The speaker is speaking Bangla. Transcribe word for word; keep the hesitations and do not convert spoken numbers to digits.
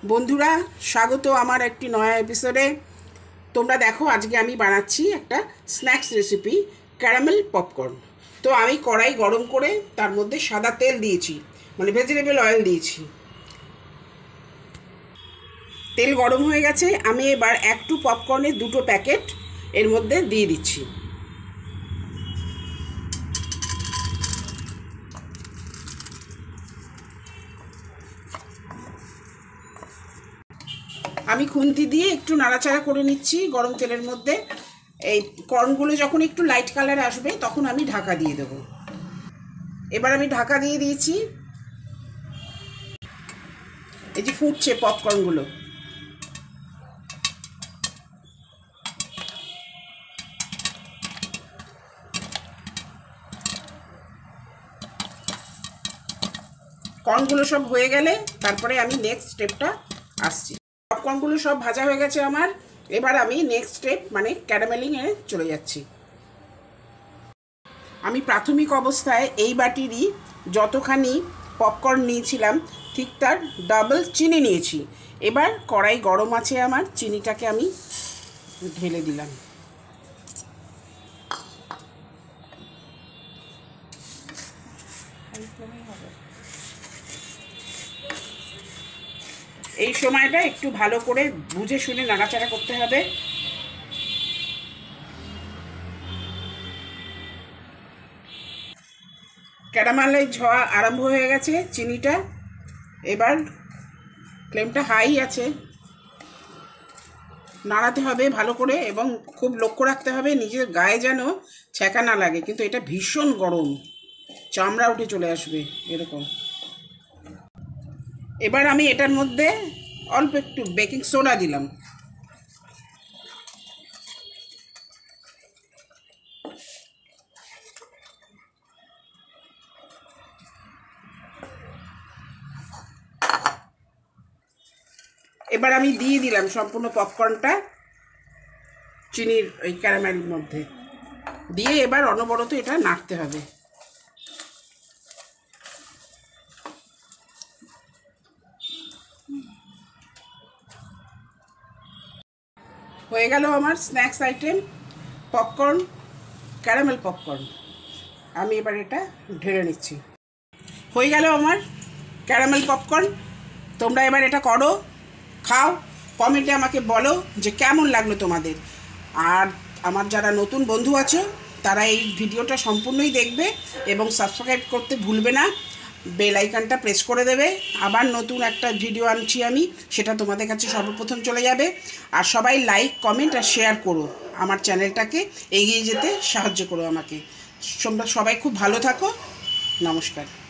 বন্ধুরা স্বাগত আমার একটি নয়া এপিসোডে। তোমরা দেখো আজকে আমি বানাচ্ছি একটা স্ন্যাক্স রেসিপি, ক্যারামেল পপকর্ন। তো আমি কড়াই গরম করে তার মধ্যে সাদা তেল দিয়েছি, মানে ভেজিটেবল অয়েল দিয়েছি। তেল গরম হয়ে গেছে, আমি এবার একটু পপকর্নের দুটো প্যাকেট এর মধ্যে দিয়ে দিচ্ছি। আমি খুন্তি দিয়ে একটু নাড়াচাড়া করে নিচ্ছি গরম তেলের মধ্যে। এই কর্নগুলো যখন একটু লাইট কালার আসবে তখন আমি ঢাকা দিয়ে দেব। এবার আমি ঢাকা দিয়ে দিয়েছি। এই যে ফুটছে পপকর্নগুলো। কর্নগুলো সব হয়ে গেলে তারপরে আমি নেক্সট স্টেপটা আসছি। পপকর্নগুলো সব ভাজা হয়ে গেছে আমার। এবার আমি নেক্সট স্টেপ মানে ক্যারামেলিংয়ে চলে যাচ্ছি। আমি প্রাথমিক অবস্থায় এই বাটিরই যতখানি পপকর্ন নিয়েছিলাম ঠিক তার ডাবল চিনি নিয়েছি। এবার কড়াই গরম আছে আমার, চিনিটাকে আমি ঢেলে দিলাম। এই সময়টা একটু ভালো করে বুঝে শুনে নাড়াচাড়া করতে হবে। ক্যারামেলের ঝোয়া আরম্ভ হয়ে গেছে চিনিটা। এবার ফ্লেমটা হাই আছে, নাড়াতে হবে ভালো করে এবং খুব লক্ষ্য রাখতে হবে নিজের গায়ে যেন ছ্যাঁকা না লাগে। কিন্তু এটা ভীষণ গরম, চামড়া উঠে চলে আসবে এরকম। এবার আমি এটার মধ্যে অল্প একটু বেকিং সোডা দিলাম। এবার আমি দিয়ে দিলাম সম্পূর্ণ পপকর্নটা চিনির ওই ক্যারামেলের মধ্যে দিয়ে এবার অনবরত এটা নাড়তে হবে। হয়ে গেল আমার snacks item popcorn, caramel popcorn. আমি এবার এটা ঢেলে নিচ্ছি। হয়ে গেল আমার ক্যারামেল পপকর্ন। তোমরা এবার এটা করো, খাও, কমেন্টে আমাকে বলো যে কেমন লাগলো তোমাদের। আর আমার যারা নতুন বন্ধু আছে তারা এই ভিডিওটা সম্পূর্ণই দেখবে এবং সাবস্ক্রাইব করতে ভুলবে না, বেল আইকনটা প্রেস করে দেবে। আবার নতুন একটা ভিডিও আনছি আমি, সেটা তোমাদের কাছে সর্বপ্রথম চলে যাবে। আর সবাই লাইক, কমেন্ট আর শেয়ার করো, আমার চ্যানেলটাকে এগিয়ে যেতে সাহায্য করো আমাকে। তোমরা সবাই খুব ভালো থাকো। নমস্কার।